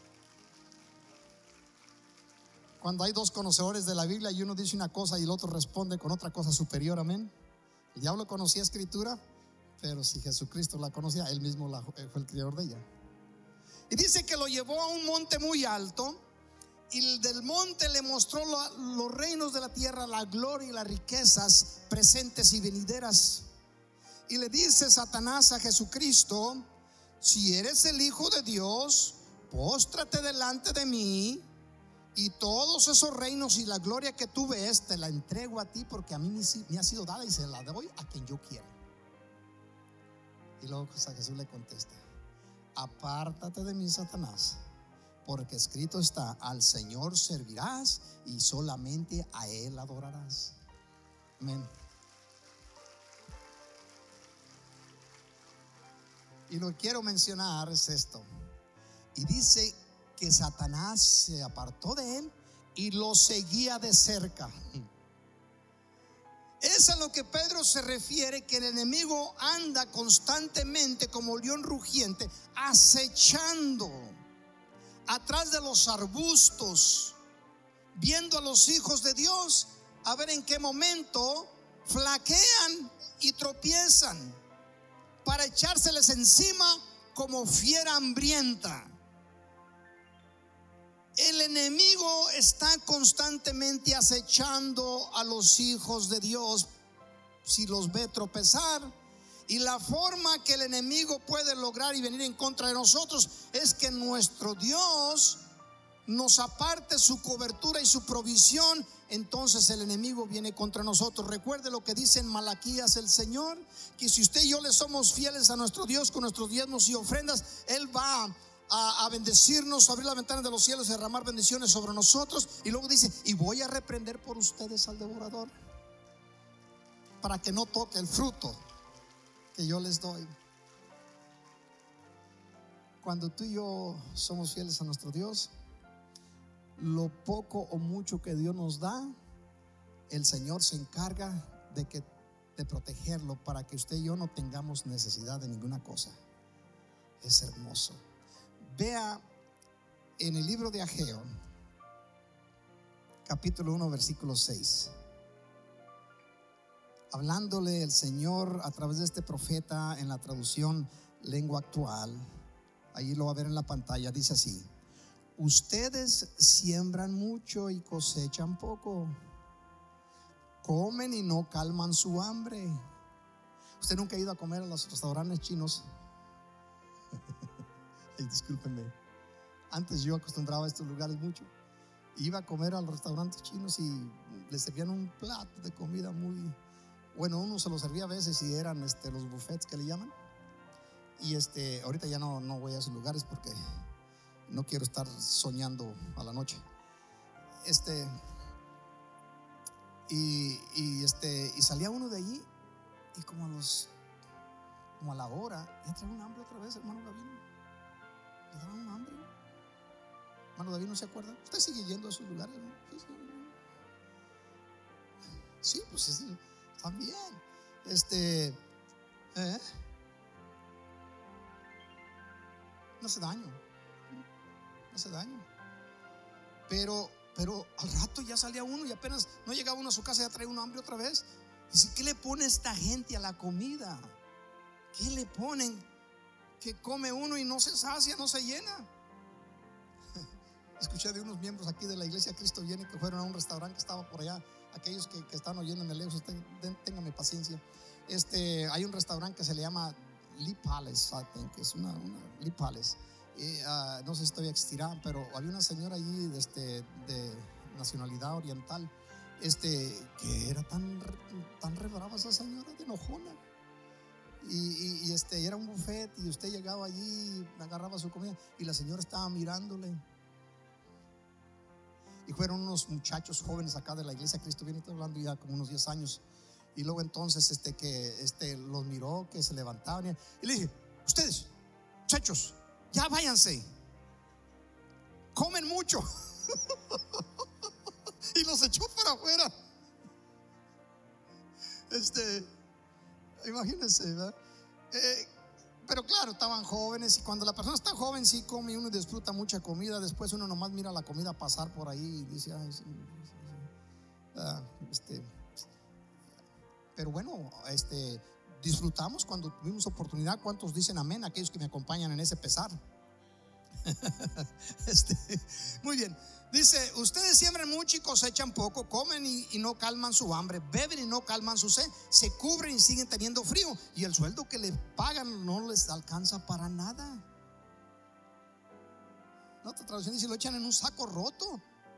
Cuando hay dos conocedores de la Biblia y uno dice una cosa y el otro responde con otra cosa superior. Amén. El diablo conocía escritura, pero si Jesucristo la conocía, él mismo la, fue el creador de ella. Y dice que lo llevó a un monte muy alto, y del monte le mostró lo, los reinos de la tierra, la gloria y las riquezas presentes y venideras. Y le dice Satanás a Jesucristo: si eres el Hijo de Dios, póstrate delante de mí, y todos esos reinos y la gloria que tú ves te la entrego a ti, porque a mí me ha sido dada y se la doy a quien yo quiera. Y luego Jesús le contesta: apártate de mí, Satanás, porque escrito está: al Señor servirás y solamente a Él adorarás. Amén. Y lo que quiero mencionar es esto. Y dice que Satanás se apartó de él y lo seguía de cerca. Es a lo que Pedro se refiere, que el enemigo anda constantemente como león rugiente, acechando atrás de los arbustos, viendo a los hijos de Dios a ver en qué momento flaquean y tropiezan, para echárseles encima como fiera hambrienta. El enemigo está constantemente acechando a los hijos de Dios si los ve tropezar. Y la forma que el enemigo puede lograr y venir en contra de nosotros es que nuestro Dios nos aparte su cobertura y su provisión. Entonces el enemigo viene contra nosotros. Recuerde lo que dice en Malaquías el Señor, que si usted y yo le somos fieles a nuestro Dios con nuestros diezmos y ofrendas, Él va a, a bendecirnos, a abrir las ventanas de los cielos y derramar bendiciones sobre nosotros. Y luego dice: y voy a reprender por ustedes al devorador, para que no toque el fruto que yo les doy. Cuando tú y yo somos fieles a nuestro Dios, lo poco o mucho que Dios nos da, el Señor se encarga de, que, de protegerlo, para que usted y yo no tengamos necesidad de ninguna cosa. Es hermoso. Vea en el libro de Ageo, capítulo uno, versículo seis. Hablándole el Señor a través de este profeta en la traducción lengua actual, ahí lo va a ver en la pantalla. Dice así: ustedes siembran mucho y cosechan poco, comen y no calman su hambre. ¿Usted nunca ha ido a comer a los restaurantes chinos? Discúlpenme, antes yo acostumbraba a estos lugares mucho. Iba a comer a los restaurantes chinos y les servían un plato de comida muy bueno. Uno se lo servía a veces y eran este, los buffets que le llaman. Y este, ahorita ya no, no voy a esos lugares porque no quiero estar soñando a la noche. Este, y, y, este, y salía uno de allí y como a los como a la hora ya trae un hambre otra vez, hermano Gavino. Le daban un hambre. Hermano David, ¿no se acuerda? ¿Usted sigue yendo a esos lugares, ¿no? Sí, sí. Sí, pues es, también. Este, ¿eh? No hace daño. No hace daño. Pero, pero al rato ya salía uno y apenas no llegaba uno a su casa, ya traía un hambre otra vez. Dice, ¿qué le pone esta gente a la comida? ¿Qué le ponen? Que come uno y no se sacia, no se llena. Escuché de unos miembros aquí de la iglesia Cristo Viene que fueron a un restaurante que estaba por allá. Aquellos que, que están oyendo en el lejos, ténganme paciencia. Este, hay un restaurante que se le llama Lee Palace, I think, es una, una Lee Palace. Y, uh, no sé si todavía existirá, pero había una señora allí de, este, de nacionalidad oriental, este, que era tan, tan re brava esa señora, de enojona. Y, y, y este, era un buffet y usted llegaba allí, agarraba su comida y la señora estaba mirándole. Y fueron unos muchachos jóvenes acá de la iglesia Cristo Viene, estoy hablando ya como unos diez años. Y luego entonces este, que este, los miró, que se levantaban. Y, y le dije, ustedes, muchachos, ya váyanse. Comen mucho. Y los echó para afuera. Este, imagínense, ¿verdad? Eh, Pero claro, estaban jóvenes. Y cuando la persona está joven, sí come y uno disfruta mucha comida. Después uno nomás mira la comida pasar por ahí y dice, ay, sí, sí, sí. Ah, este, pero bueno, este, disfrutamos cuando tuvimos oportunidad. ¿Cuántos dicen amén? Aquellos que me acompañan en ese pesar. Este, muy bien. Dice, ustedes siembran mucho y cosechan poco, comen y, y no calman su hambre, beben y no calman su sed, se cubren y siguen teniendo frío, y el sueldo que les pagan no les alcanza para nada. La otra traducción dice, lo echan en un saco roto.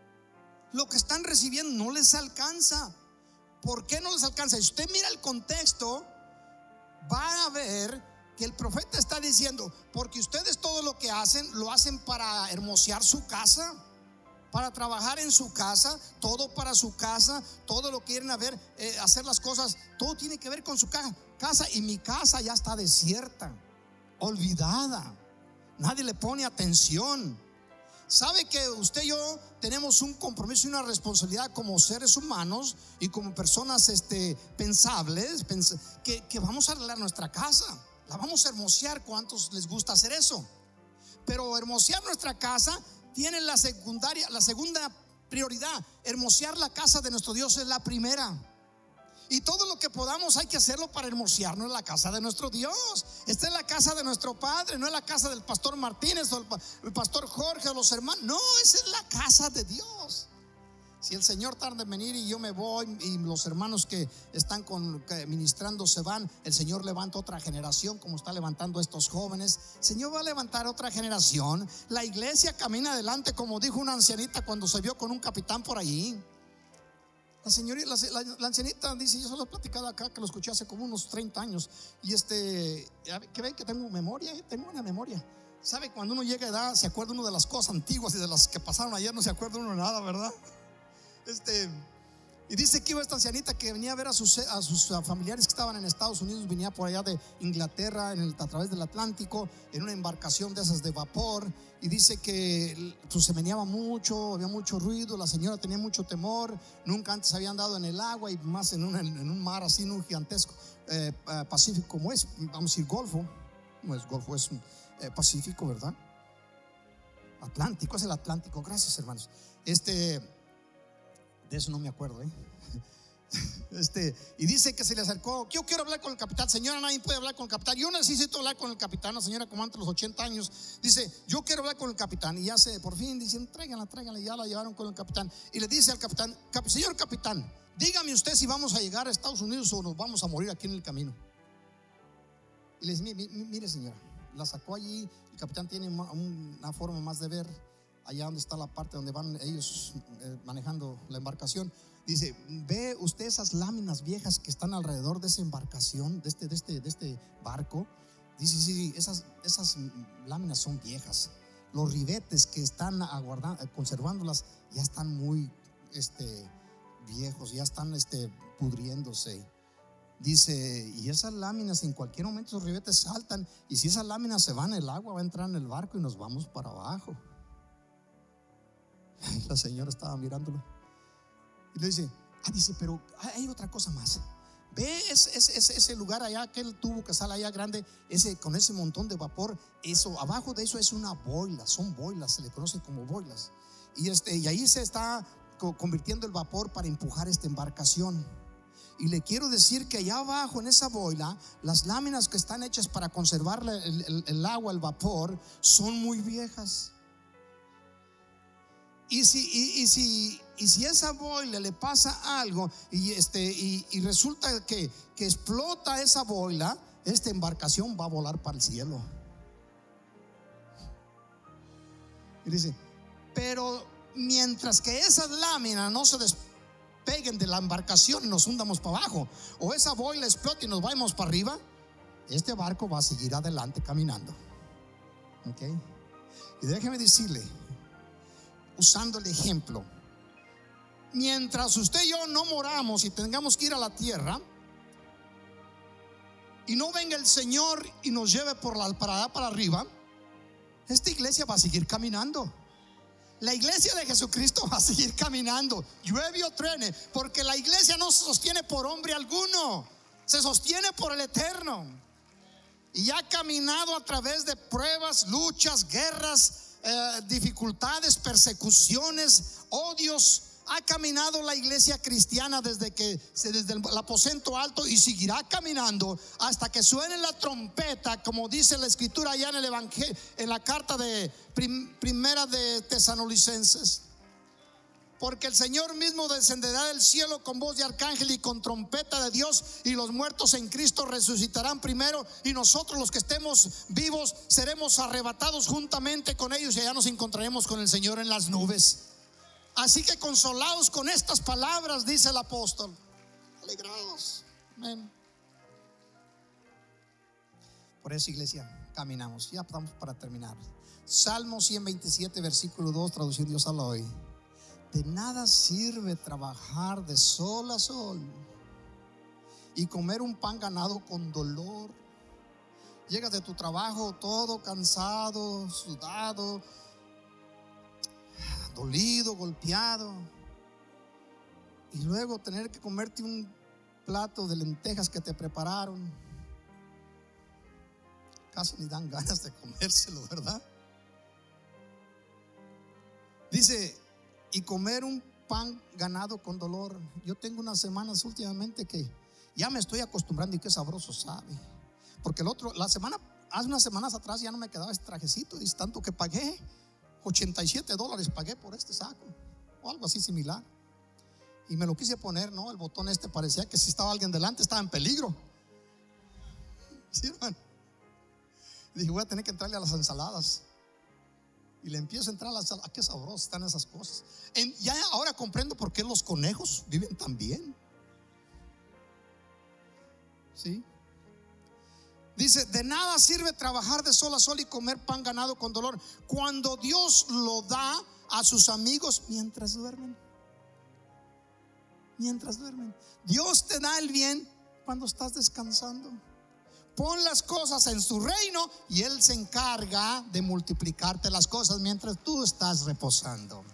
Lo que están recibiendo no les alcanza. ¿Por qué no les alcanza? Si usted mira el contexto, va a ver que el profeta está diciendo, porque ustedes todo lo que hacen, lo hacen para hermosear su casa, para trabajar en su casa, todo para su casa, todo lo quieren a ver, eh, hacer las cosas, todo tiene que ver con su casa, casa y mi casa ya está desierta, olvidada, nadie le pone atención. Sabe que usted y yo tenemos un compromiso y una responsabilidad como seres humanos y como personas este, pensables, pens que, que vamos a arreglar nuestra casa, la vamos a hermosear. ¿Cuántos les gusta hacer eso? Pero hermosear nuestra casa tiene la secundaria, la segunda prioridad. Hermosear la casa de nuestro Dios es la primera. Y todo lo que podamos hay que hacerlo para hermosearnos la casa de nuestro Dios. Esta es la casa de nuestro Padre, no es la casa del pastor Martínez o el, el pastor Jorge o los hermanos. No, esa es la casa de Dios. Si el Señor tarda en venir y yo me voy y los hermanos que están con, que ministrando se van, el Señor levanta otra generación como está levantando estos jóvenes. El Señor va a levantar otra generación. La iglesia camina adelante, como dijo una ancianita cuando se vio con un capitán por allí. La señorita, la, la, la ancianita dice, yo solo he platicado acá, que lo escuché hace como unos treinta años. Y este, que ven que tengo memoria, tengo una memoria. ¿Sabe? Cuando uno llega a edad, se acuerda uno de las cosas antiguas y de las que pasaron ayer, no se acuerda uno de nada, ¿verdad? Este, y dice que iba esta ancianita que venía a ver a sus, a sus familiares que estaban en Estados Unidos, venía por allá de Inglaterra en el, a través del Atlántico en una embarcación de esas de vapor, y dice que pues, se meneaba mucho, había mucho ruido, la señora tenía mucho temor, nunca antes había andado en el agua y más en un, en un mar así, en un gigantesco eh, eh, Pacífico como es, vamos a decir Golfo, no es Golfo, es eh, Pacífico, ¿verdad? Atlántico, es el Atlántico, gracias hermanos. Este De eso no me acuerdo, ¿eh? Este, y dice que se le acercó, yo quiero hablar con el capitán. Señora, nadie puede hablar con el capitán. Yo necesito hablar con el capitán. La señora como antes los ochenta años dice, yo quiero hablar con el capitán. Y ya se, por fin dicen, tráiganla, tráiganla. Y ya la llevaron con el capitán. Y le dice al capitán, señor capitán, dígame usted si vamos a llegar a Estados Unidos o nos vamos a morir aquí en el camino. Y le dice, mire, mire señora, la sacó allí. El capitán tiene una forma más de ver allá donde está la parte donde van ellos eh, manejando la embarcación. Dice, ¿ve usted esas láminas viejas que están alrededor de esa embarcación, de este, de este, de este barco? Dice, sí, esas, esas láminas son viejas. Los ribetes que están aguardando, conservándolas ya están muy este, viejos, ya están este, pudriéndose. dice, y esas láminas en cualquier momento esos ribetes saltan, y si esas láminas se van, el agua va a entrar en el barco y nos vamos para abajo. La señora estaba mirándolo y le dice, ah, dice, pero hay otra cosa más. Ve ese, ese, ese lugar allá, aquel tubo que sale allá grande, ese, con ese montón de vapor, eso, abajo de eso es una boila, son boilas, se le conoce como boilas. Y, este, y ahí se está convirtiendo el vapor para empujar esta embarcación. Y le quiero decir que allá abajo en esa boila, las láminas que están hechas para conservar el, el, el agua, el vapor, son muy viejas. Y si, y, y si, y si esa boila le pasa algo y, este, y, y resulta que, que explota esa boila, esta embarcación va a volar para el cielo. Y dice, pero mientras que esas láminas no se despeguen de la embarcación y nos hundamos para abajo, o esa boila explote y nos vayamos para arriba, este barco va a seguir adelante caminando. ¿Ok? Y déjeme decirle, usando el ejemplo, mientras usted y yo no moramos y tengamos que ir a la tierra y no venga el Señor y nos lleve por la parada para arriba, esta iglesia va a seguir caminando. La iglesia de Jesucristo va a seguir caminando, llueve o truene, porque la iglesia no se sostiene por hombre alguno, se sostiene por el Eterno. Y ha caminado a través de pruebas, luchas, guerras, Eh, dificultades, persecuciones, odios. Ha caminado la iglesia cristiana desde que desde el aposento alto, y seguirá caminando hasta que suene la trompeta, como dice la escritura allá en el evangelio, en la carta de prim, primera de Tesalonicenses. Porque el Señor mismo descenderá del cielo con voz de arcángel y con trompeta de Dios, y los muertos en Cristo resucitarán primero, y nosotros los que estemos vivos seremos arrebatados juntamente con ellos, y allá nos encontraremos con el Señor en las nubes. Así que consolados con estas palabras, dice el apóstol, alegrados. Amén. Por eso, iglesia, caminamos. Ya estamos para terminar. Salmo ciento veintisiete, versículo dos, traducción Dios habla hoy. De nada sirve trabajar de sol a sol y comer un pan ganado con dolor. Llegas de tu trabajo todo cansado, sudado, dolido, golpeado, y luego tener que comerte un plato de lentejas que te prepararon. Casi ni dan ganas de comérselo, ¿verdad? Dice, y comer un pan ganado con dolor. Yo tengo unas semanas últimamente que ya me estoy acostumbrando, y qué sabroso sabe. Porque el otro, la semana, hace unas semanas atrás ya no me quedaba este trajecito, y es tanto que pagué ochenta y siete dólares pagué por este saco, o algo así similar. Y me lo quise poner, no, el botón este parecía que si estaba alguien delante estaba en peligro. ¿Sí, hermano? Y dije, voy a tener que entrarle a las ensaladas. Y le empiezo a entrar a las ensaladas. Qué sabroso están esas cosas. En, ya ahora comprendo por qué los conejos viven tan bien. ¿Sí? Dice, de nada sirve trabajar de sol a sol y comer pan ganado con dolor, cuando Dios lo da a sus amigos mientras duermen. Mientras duermen. Dios te da el bien cuando estás descansando. Pon las cosas en su reino y Él se encarga de multiplicarte las cosas mientras tú estás reposando.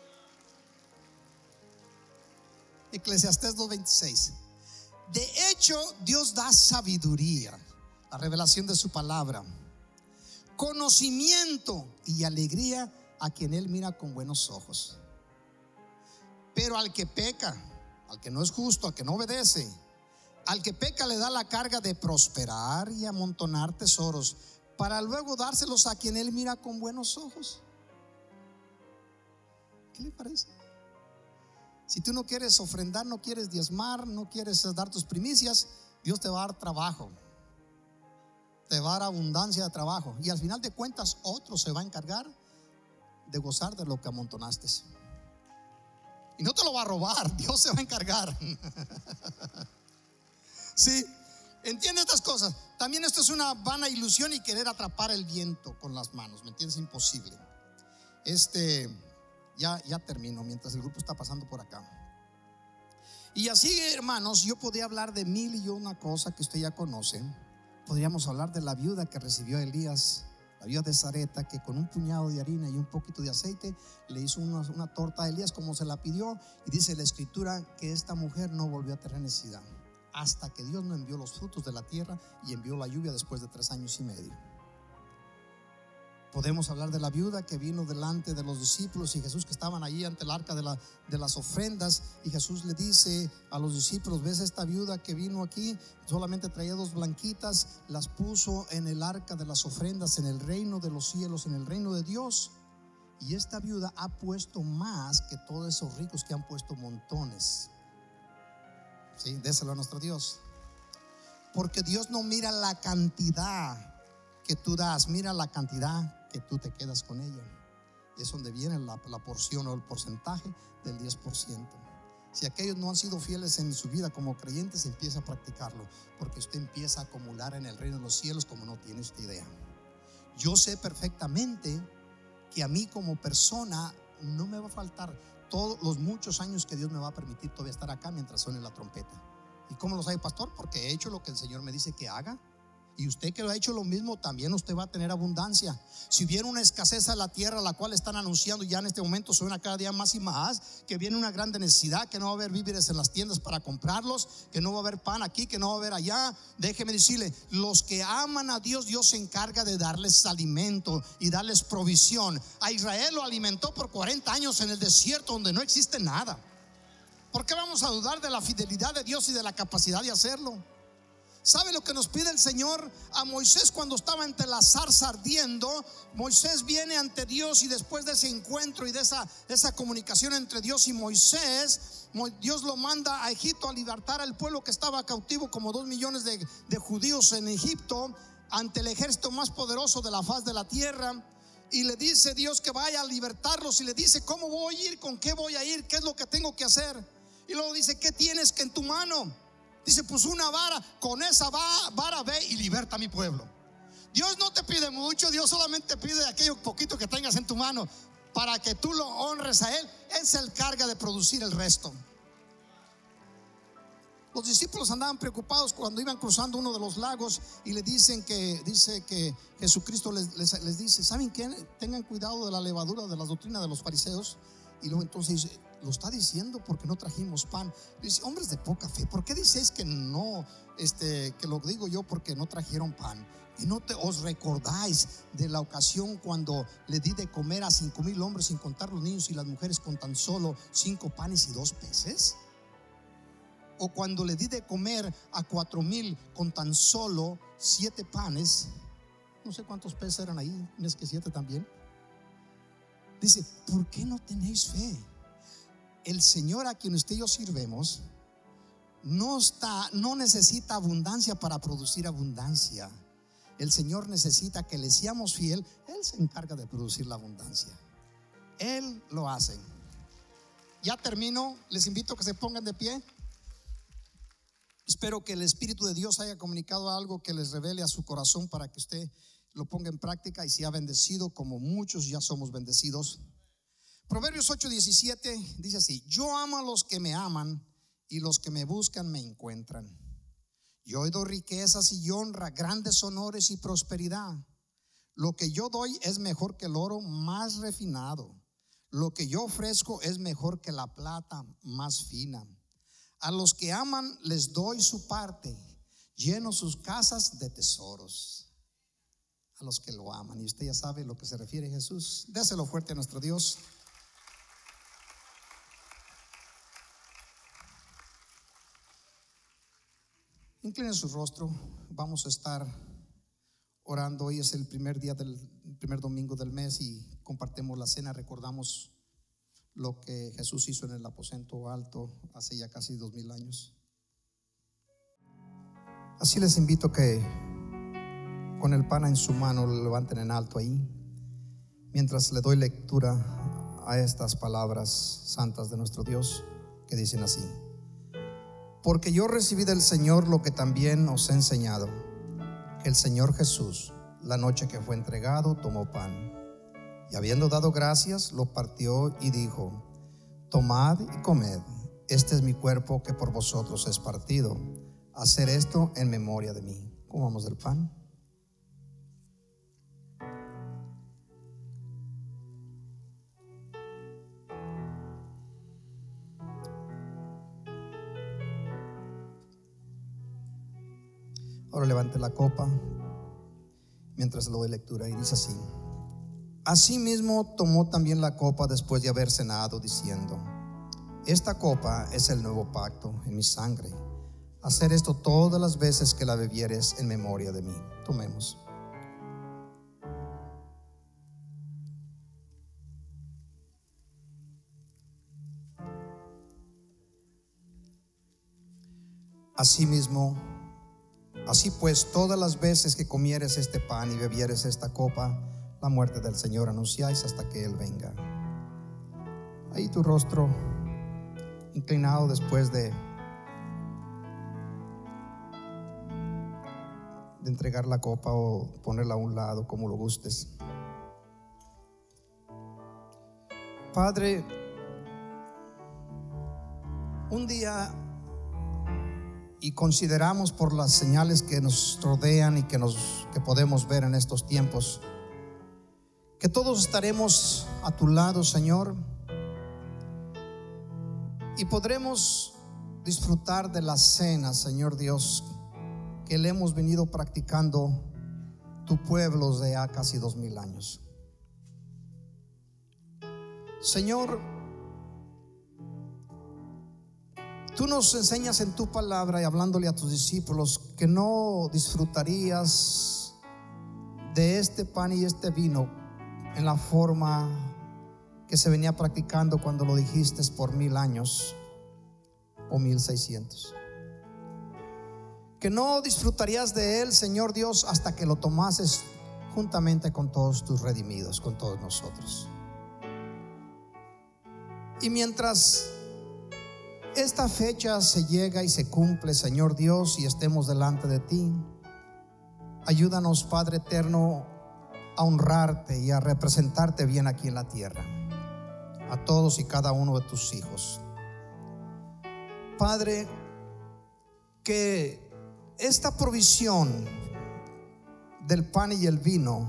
Eclesiastés dos veintiséis. De hecho, Dios da sabiduría, la revelación de su palabra, conocimiento y alegría a quien Él mira con buenos ojos. Pero al que peca, al que no es justo, al que no obedece, al que peca le da la carga de prosperar y amontonar tesoros, para luego dárselos a quien Él mira con buenos ojos. ¿Qué le parece? Si tú no quieres ofrendar, no quieres diezmar, no quieres dar tus primicias, Dios te va a dar trabajo, te va a dar abundancia de trabajo, y al final de cuentas otro se va a encargar de gozar de lo que amontonaste. Y no te lo va a robar, Dios se va a encargar. Sí, entiende estas cosas. También esto es una vana ilusión y querer atrapar el viento con las manos, ¿me entiendes? Imposible. Este, ya, ya termino mientras el grupo está pasando por acá. Y así, hermanos, yo podría hablar de mil y una cosas que usted ya conoce. Podríamos hablar de la viuda que recibió a Elías, la viuda de Sarepta, que con un puñado de harina y un poquito de aceite le hizo una, una torta a Elías como se la pidió. Y dice la escritura que esta mujer no volvió a tener necesidad hasta que Dios no envió los frutos de la tierra y envió la lluvia después de tres años y medio. Podemos hablar de la viuda que vino delante de los discípulos y Jesús, que estaban allí ante el arca de, la, de las ofrendas, y Jesús le dice a los discípulos: ¿ves esta viuda que vino aquí? Solamente traía dos blanquitas, las puso en el arca de las ofrendas, en el reino de los cielos, en el reino de Dios. Y esta viuda ha puesto más que todos esos ricos que han puesto montones. Sí, déselo a nuestro Dios. Porque Dios no mira la cantidad que tú das, mira la cantidad que tú te quedas con ella. Es donde viene la, la porción o el porcentaje del diez por ciento. Si aquellos no han sido fieles en su vida como creyentes, empieza a practicarlo, porque usted empieza a acumular en el reino de los cielos como no tiene usted idea. Yo sé perfectamente que a mí como persona no me va a faltar todos los muchos años que Dios me va a permitir todavía estar acá mientras suene la trompeta. ¿Y cómo lo sabe, pastor? Porque he hecho lo que el Señor me dice que haga. Y usted que lo ha hecho lo mismo, también usted va a tener abundancia. Si hubiera una escasez a la tierra, la cual están anunciando ya en este momento, suena cada día más y más, que viene una grande necesidad, que no va a haber víveres en las tiendas para comprarlos, que no va a haber pan aquí, que no va a haber allá. Déjeme decirle, los que aman a Dios, Dios se encarga de darles alimento y darles provisión. A Israel lo alimentó por cuarenta años en el desierto, donde no existe nada. ¿Por qué vamos a dudar de la fidelidad de Dios y de la capacidad de hacerlo? ¿Sabe lo que nos pide el Señor a Moisés cuando estaba entre la zarza ardiendo? Moisés viene ante Dios, y después de ese encuentro y de esa, esa comunicación entre Dios y Moisés, Dios lo manda a Egipto a libertar al pueblo que estaba cautivo, como dos millones de, de judíos en Egipto, ante el ejército más poderoso de la faz de la tierra. Y le dice Dios que vaya a libertarlos, y le dice: ¿cómo voy a ir? ¿Con qué voy a ir? ¿Qué es lo que tengo que hacer? Y luego dice: ¿qué tienes que en tu mano? Dice: pues una vara, con esa vara ve y liberta a mi pueblo. Dios no te pide mucho, Dios solamente pide aquello poquito que tengas en tu mano para que tú lo honres a Él. Él se encarga de producir el resto. Los discípulos andaban preocupados cuando iban cruzando uno de los lagos, y le dicen que, dice que Jesucristo les, les, les dice: ¿saben qué? Tengan cuidado de la levadura de la doctrina de los fariseos. Y luego entonces dice: lo está diciendo porque no trajimos pan. Dice: hombres de poca fe, ¿por qué dices que no, este, que lo digo yo porque no trajeron pan? Y no te, os recordáis de la ocasión cuando le di de comer a cinco mil hombres, sin contar los niños y las mujeres, con tan solo cinco panes y dos peces. O cuando le di de comer a cuatro mil con tan solo siete panes. No sé cuántos peces eran ahí, no es que siete también. Dice: ¿por qué no tenéis fe? El Señor a quien usted y yo sirvemos no está, no necesita abundancia para producir abundancia. El Señor necesita que le seamos fiel. Él se encarga de producir la abundancia. Él lo hace. Ya termino. Les invito a que se pongan de pie. Espero que el Espíritu de Dios haya comunicado algo que les revele a su corazón para que usted lo ponga en práctica y sea bendecido, como muchos ya somos bendecidos. Proverbios ocho diecisiete dice así: yo amo a los que me aman, y los que me buscan me encuentran. Yo doy riquezas y honra, grandes honores y prosperidad. Lo que yo doy es mejor que el oro más refinado. Lo que yo ofrezco es mejor que la plata más fina. A los que aman les doy su parte, lleno sus casas de tesoros. A los que lo aman. Y usted ya sabe a lo que se refiere Jesús. Déselo fuerte a nuestro Dios. Incline su rostro. Vamos a estar orando. Hoy es el primer día del primer domingo del mes y compartimos la cena. Recordamos lo que Jesús hizo en el aposento alto hace ya casi dos mil años. Así les invito que con el pan en su mano lo levanten en alto ahí, mientras le doy lectura a estas palabras santas de nuestro Dios, que dicen así: porque yo recibí del Señor lo que también os he enseñado, que el Señor Jesús, la noche que fue entregado, tomó pan, y habiendo dado gracias, lo partió y dijo: tomad y comed, este es mi cuerpo que por vosotros es partido. Hacer esto en memoria de mí. Comamos del pan. Ahora levante la copa mientras lo doy lectura y dice así: asimismo tomó también la copa después de haber cenado, diciendo: esta copa es el nuevo pacto en mi sangre. Hacer esto todas las veces que la bebieres en memoria de mí. Tomemos. Asimismo, así pues, todas las veces que comieres este pan y bebieres esta copa, la muerte del Señor anunciáis hasta que Él venga. Ahí tu rostro inclinado después de, de entregar la copa o ponerla a un lado, como lo gustes. Padre, un día, y consideramos por las señales que nos rodean y que, nos, que podemos ver en estos tiempos, que todos estaremos a tu lado, Señor, y podremos disfrutar de la cena, Señor Dios, que le hemos venido practicando tu pueblo de ya casi dos mil años. Señor, tú nos enseñas en tu palabra y hablándole a tus discípulos que no disfrutarías de este pan y este vino en la forma que se venía practicando cuando lo dijiste por mil años o mil seiscientos. Que no disfrutarías de él, Señor Dios, hasta que lo tomases juntamente con todos tus redimidos, con todos nosotros. Y mientras esta fecha se llega y se cumple, Señor Dios, y estemos delante de ti, ayúdanos, Padre eterno, a honrarte y a representarte bien aquí en la tierra, a todos y cada uno de tus hijos. Padre, que esta provisión del pan y el vino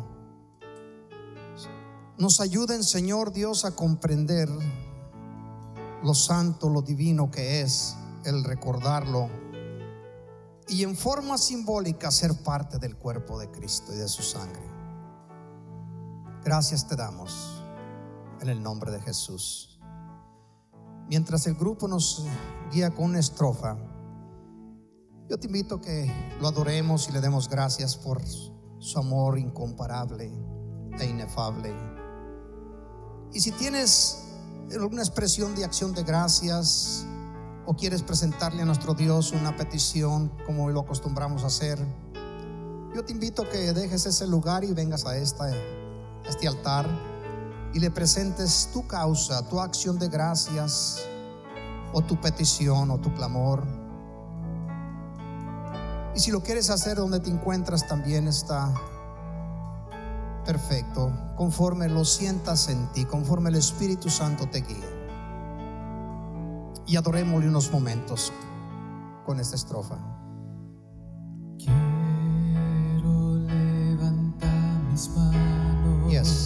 nos ayuden, Señor Dios, a comprender lo santo, lo divino que es el recordarlo y en forma simbólica ser parte del cuerpo de Cristo y de su sangre. Gracias te damos en el nombre de Jesús. Mientras el grupo nos guía con una estrofa, yo te invito a que lo adoremos y le demos gracias por su amor incomparable e inefable. Y si tienes alguna expresión de acción de gracias o quieres presentarle a nuestro Dios una petición como lo acostumbramos a hacer, yo te invito a que dejes ese lugar y vengas a esta, a este altar y le presentes tu causa, tu acción de gracias o tu petición o tu clamor. Y si lo quieres hacer donde te encuentras, también está perfecto, conforme lo sientas en ti, conforme el Espíritu Santo te guíe. Y adorémosle unos momentos con esta estrofa. Quiero levantar mis manos, Yes.